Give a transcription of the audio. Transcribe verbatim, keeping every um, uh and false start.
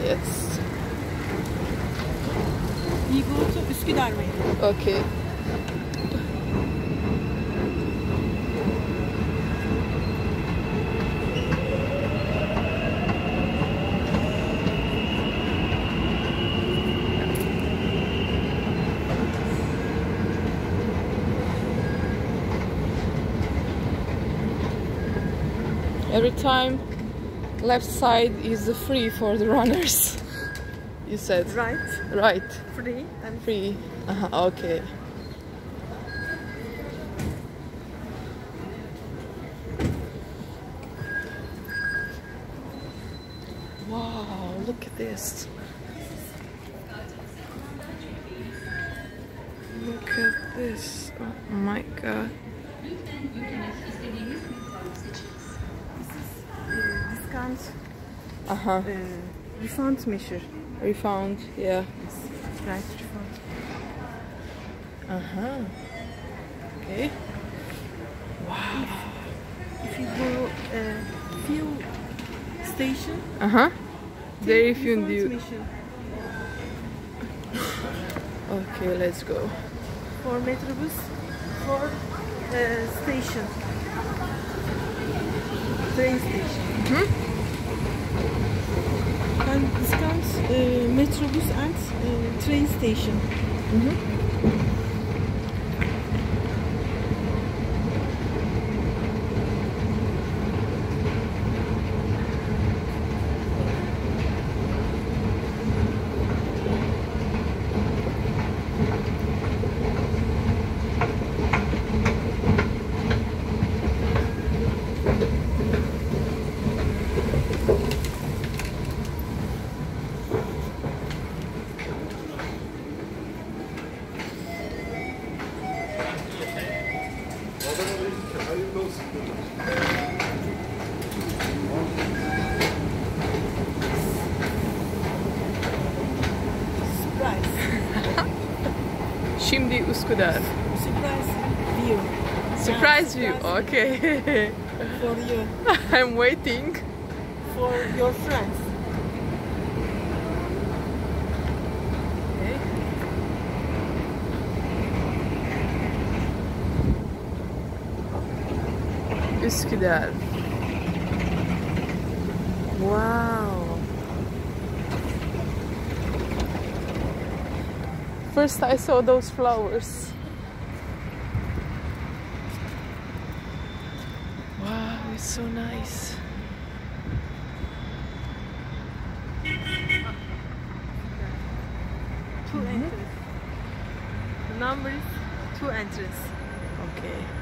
Yes. We go to Üsküdar way. Okay. Every time left side is free for the runners. You said Right. right. Free and Free. Uh-huh. Okay. Wow, look at this. Look at this. Oh my god. discount Uh-huh. uh, refund measure. Refund, yeah. Right, refund. Uh-huh. Okay. Wow. If you go uh, fuel station, Uh-huh. There take if you refund do. measure. Okay, let's go. For Metrobus, for uh, station, train station. Mm-hmm. And discount uh, Metrobus and uh, train station. Mm-hmm. Şimdi Üsküdar. Surprise view. Surprise you. Okay. For you, I'm waiting. for your friends. Okay. Üsküdar. Wow. First I saw those flowers. Wow, it's so nice. Two entries. The number is two entries. Okay.